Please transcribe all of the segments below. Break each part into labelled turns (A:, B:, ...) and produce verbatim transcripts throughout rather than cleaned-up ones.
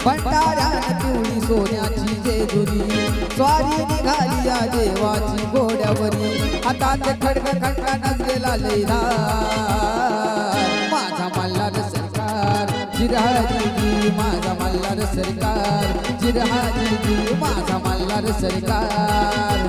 A: भंडाऱ्यात पिवळी सोन्याची जेजुरी स्वारी निघाली या देवाची घोड्यावरी हातात खडग खंडा नजरेला लैला माझा मल्हार सरकार जिरहाजी माझा मल्हार सरकार जिरहाजी माझा मल्हार सरकार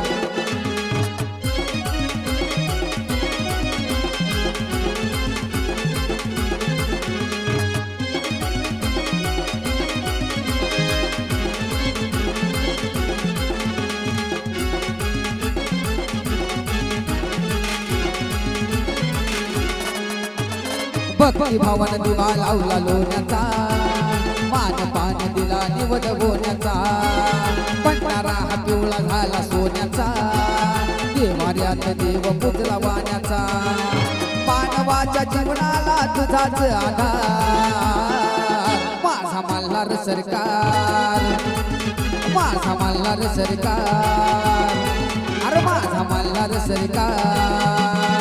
A: भक्ती भावन दिवा लावला लोण्याचा मान पान दिला निवड गोण्याचा भंडारा हा पिवळा झाला सोन्याचा देवाऱ्यात देव पुजला वाण्याचा मानवाच्या जीवनाला तुझाच आधार माझा मल्हार सरकार माझा मल्हार सरकार अरे माझा मल्हार सरकार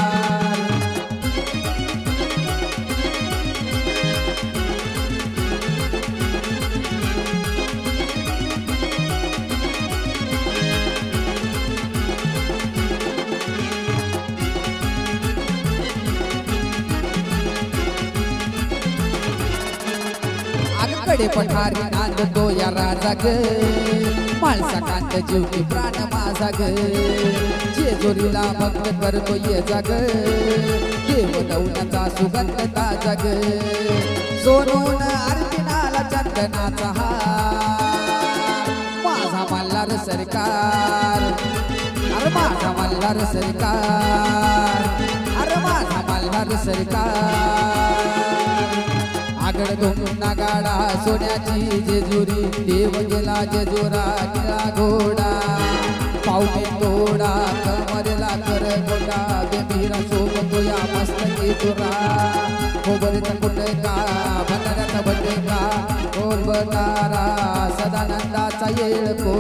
A: कडे पठारी नांदतो या राजा ग माळसा कांत जीव की प्राण माझा ग जेजुरीला भक्त करतो ये जाग देव दौलाचा सुगंध ताजा ग सोनून अर्जुनाला चंदनाचा हार माझा मल्हार सरकार अरे माझा मल्हार सरकार अरे माझा मल्हार सरकार आगड धुमना गाडा सोन्याची जेजुरी देव गेला जेजुरा निळा घोडा पावणे तोडा कमरेला कर गोडा बेबीरा सोबतो या मस्तकी तुरा खोबरीचा कुटका भंडाऱ्याचा भटका ढोल बनारा सदानंदाचा येळको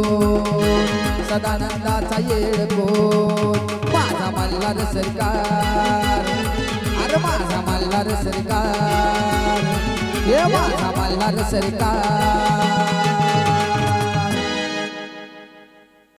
A: सदानंदाचा येळको माझा मल्हार सरकार अरे माझा मल्हार सरकार हे माझा मल्हार सरकार